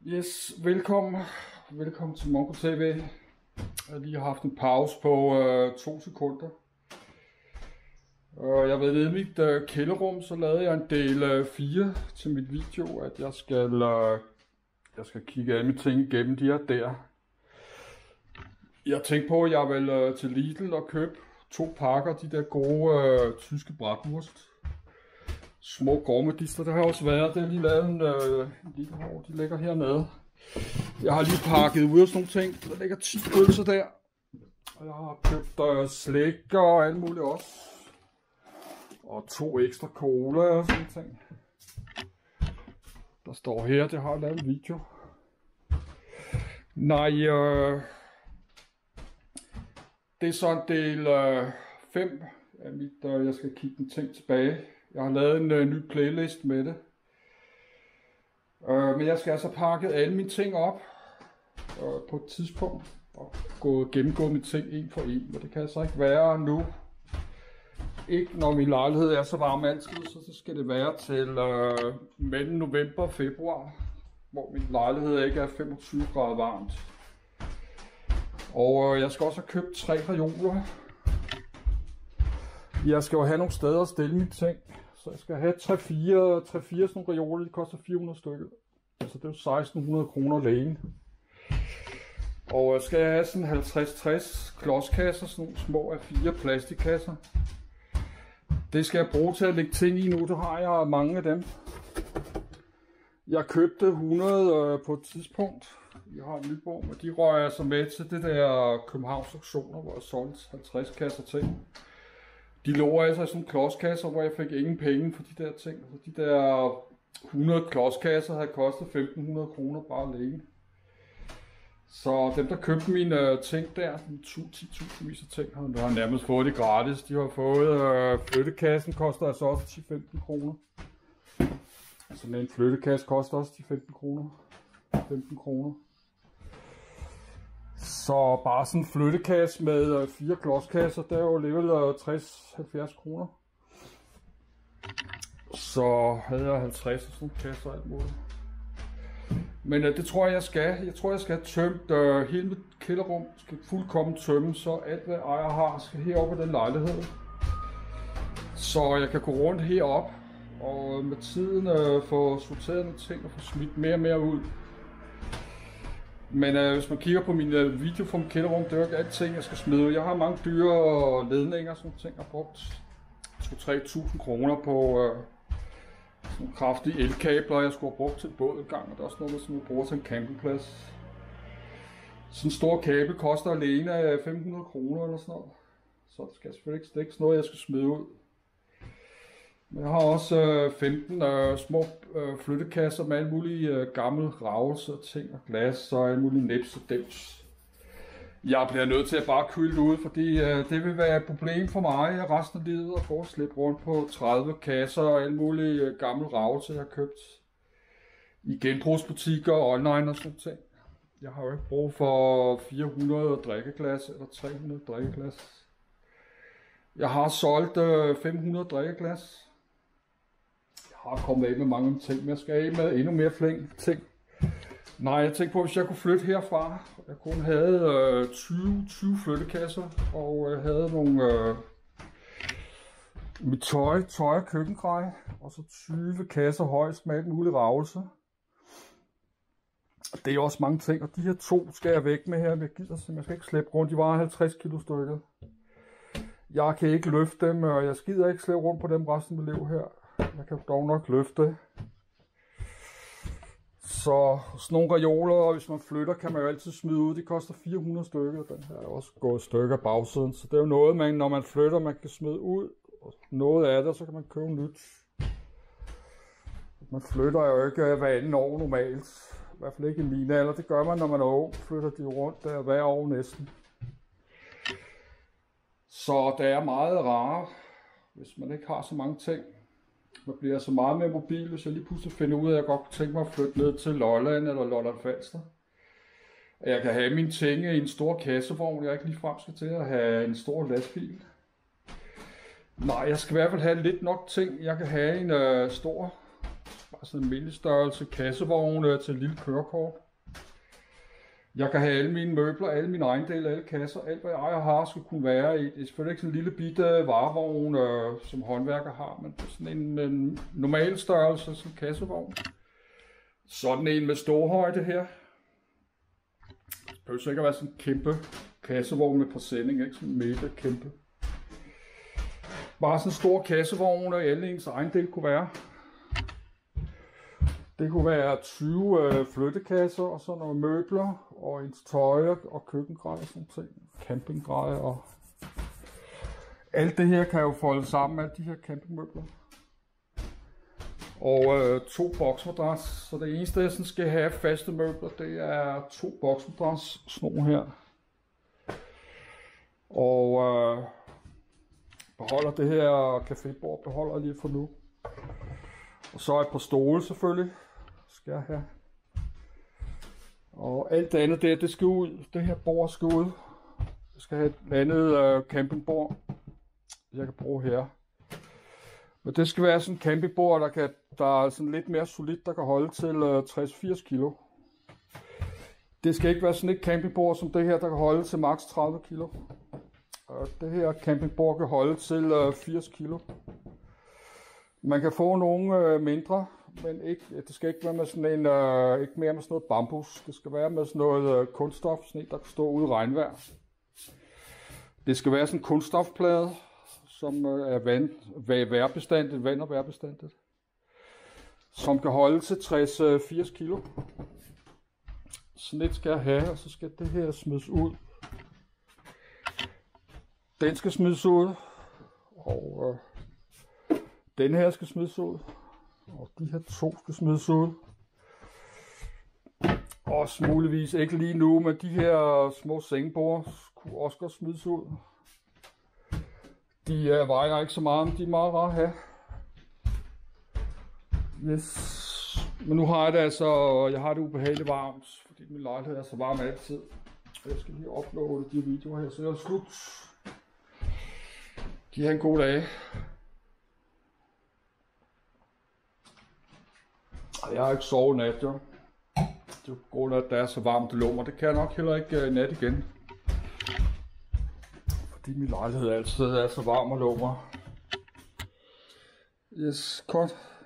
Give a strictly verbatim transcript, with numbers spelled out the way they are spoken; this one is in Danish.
Yes, velkommen. Velkommen til Mongo T V. Jeg har lige haft en pause på øh, to sekunder. Og jeg var nede i mit øh, kælderrum, så lavede jeg en del øh, fire til mit video, at jeg skal, øh, jeg skal kigge alle mine ting igennem, de her der. Jeg tænkte på, at jeg vil øh, til Lidl og købe to pakker, de der gode øh, tyske bratwurst. Små gormedister, der har også været. Det har lige lavet en øh, lille hår, de ligger hernede. Jeg har lige pakket ud af sådan nogle ting. Der ligger ti pølser der. Og jeg har købt øh, slik og alt muligt også. Og to ekstra cola og sådan ting. Der står her, det har jeg lavet en video. Nej, øh, det er så en del øh, fem af mit, øh, jeg skal kigge en ting tilbage. Jeg har lavet en øh, ny playlist med det. Øh, men jeg skal altså pakke alle mine ting op øh, på et tidspunkt. Og gå gennemgå mine ting en for en. Men det kan altså ikke være nu. Ikke når min lejlighed er så varm altid, så, så skal det være til øh, mellem november og februar. Hvor min lejlighed ikke er femogtyve grader varmt. Og øh, jeg skal også have købt tre reoler. Jeg skal jo have nogle steder at stille mine ting. Så jeg skal have tre fire sådan nogle reoler, de koster fire hundrede stykker. Så det er jo seksten hundrede kroner lægen. Og jeg skal have sådan halvtreds tres klodskasser, sådan nogle små af fire plastikkasser. Det skal jeg bruge til at lægge ting i nu, der har jeg mange af dem. Jeg købte hundrede på et tidspunkt. Jeg har en Nyborg, men de røg jeg så med til det der Københavns auktioner, hvor jeg solgte halvtreds kasser ting. De lå altså i sådan nogle klodskasser, hvor jeg fik ingen penge for de der ting. Altså de der hundrede klodskasser havde kostet femten hundrede kroner bare alene. Så dem, der købte mine ting der, ti tusind vis af ting, har nærmest fået det gratis. De har fået, øh, flyttekassen koster altså også ti til femten kroner. Altså en flyttekasse koster også ti til femten kroner. femten kroner. Så bare sådan en flyttekasse med fire klodskasser, der er jo alligevel tres til halvfjerds kroner. Så havde jeg halvtreds og sådan nogle kasser og alt muligt. Men uh, det tror jeg, jeg skal. Jeg tror, jeg skal have tømt uh, hele mit kælderrum. Skal fuldkommen tømme, så alt hvad jeg har skal heroppe i den lejlighed. Så jeg kan gå rundt herop og med tiden uh, få sorteret nogle ting og få smidt mere og mere ud. Men øh, hvis man kigger på min øh, video fra mit kælderrum, det er jo ikke alting, jeg skal smide. Jeg har mange dyre og ledninger og sådan ting. Jeg har brugt to til tre tusind kroner på øh, sådan nogle kraftige elkabler, jeg skulle have brugt til en båd en gang. Og det er også noget, som jeg bruger til en campingplads. Sådan en stor kabel koster alene fem hundrede kroner eller sådan noget. Så det skal selvfølgelig ikke, det er ikke sådan noget, jeg skal smide ud. Men jeg har også øh, femten øh, små øh, flyttekasser med alle mulige øh, gamle ravelse og ting og glas og alle mulige nips og dims. Jeg bliver nødt til at bare kylde ud, fordi øh, det vil være et problem for mig resten af livet at få slæbe rundt på tredive kasser og alle mulige øh, gamle ravelse, jeg har købt i genbrugsbutikker og online og sådan ting. Jeg har jo ikke brug for fire hundrede drikkeglas eller tre hundrede drikkeglas. Jeg har solgt øh, fem hundrede drikkeglas. Jeg har kommet af med mange ting, men jeg skal af med endnu mere flink ting. Nej, jeg tænkte på, hvis jeg kunne flytte herfra. Jeg kun havde øh, tyve, tyve flyttekasser, og jeg havde nogle øh, mit tøj, tøj og køkkengrej, og så tyve kasser højst med alt muligt ravelse. Det er også mange ting, og de her to skal jeg væk med her. Jeg gider simpelthen, jeg skal ikke slæbe rundt. De var halvtreds kilo stykker. Jeg kan ikke løfte dem, og jeg skider ikke slæbe rundt på dem resten af mit liv her. Jeg kan dog nok løfte. Så sådan nogle reoler, hvis man flytter, kan man jo altid smide ud. De koster fire hundrede stykker. Den her er også gået stykker bagsiden. Så det er jo noget, man, når man flytter, man kan smide ud. Og noget af det, så kan man købe nyt. Man flytter jo ikke hver anden år normalt. I hvert fald ikke i min alder. Det gør man, når man er ung. Flytter de rundt der hver år næsten. Så det er meget rare, hvis man ikke har så mange ting. Man bliver så meget mere mobil, hvis jeg lige pludselig finder ud af, at jeg godt kunne tænke mig at flytte ned til Lolland eller Lolland Falster. Jeg kan have mine ting i en stor kassevogn, jeg ikke ligefrem skal til at have en stor lastbil. Nej, jeg skal i hvert fald have lidt nok ting. Jeg kan have en øh, stor Bare sådan en almindelig størrelse kassevogn øh, til et lille kørekort. Jeg kan have alle mine møbler, alle mine ejendele, alle kasser, alt hvad jeg ejer har, skal kunne være i. Det er selvfølgelig ikke sådan en lille bitte varevogn, øh, som håndværker har, men det er sådan en, en normal størrelse, sådan en kassevogn. Sådan en med storhøjde her. Det behøver sikkert være sådan en kæmpe kassevogn med præsending, ikke? Sådan en mega kæmpe. Bare sådan en stor kassevogn, og alle ens ejendele kunne være. Det kunne være tyve øh, flyttekasser og sådan nogle møbler og ens tøj og køkkengrej og sådan ting. Campinggrej og alt det her kan jo folde sammen, alle de her campingmøbler. Og øh, to boksmadras, så det eneste jeg sådan skal have faste møbler, det er to boksmadras, sådan nogle her. Og øh, beholder det her cafébord, beholder jeg lige for nu. Og så et par stole selvfølgelig, skal jeg have. Og alt det andet der, det skal ud. Det her bord skal ud. Jeg skal have et andet øh, campingbord, jeg kan bruge her. Men det skal være sådan et campingbord, der, kan, der er sådan lidt mere solidt, der kan holde til øh, tres til firs kilo. Det skal ikke være sådan et campingbord som det her, der kan holde til maks tredive kilo. Og det her campingbord kan holde til øh, firs kilo. Man kan få nogle øh, mindre, men ikke, det skal ikke være med sådan en, øh, ikke mere med sådan noget bambus. Det skal være med sådan noget øh, kunststof, sådan en, der kan stå ude i regnvejr. Det skal være sådan en kunststofplade, som øh, er vand, vejrbestandigt, vand og vejrbestandigt. Som kan holde til tres til firs kilo. Sådan et skal jeg have, og så skal det her smides ud. Den skal smides ud, og øh, den her skal smides ud, og de her to skal smides ud. Også muligvis ikke lige nu, men de her små sengebord kunne også godt smides ud. De øh, vejer ikke så meget, men de er meget rare at have. Yes. Men nu har jeg det altså, jeg har det ubehageligt varmt, fordi min lejlighed er så varm altid. Jeg skal lige uploade de videoer her, så jeg er slut. Giv jer en god dag. Jeg har ikke sovet nat, jo. Det er på grund af, at det er så varmt, det lummer. Det kan jeg nok heller ikke uh, nat igen. Fordi min lejlighed altid er så varm og lummer. Yes, godt.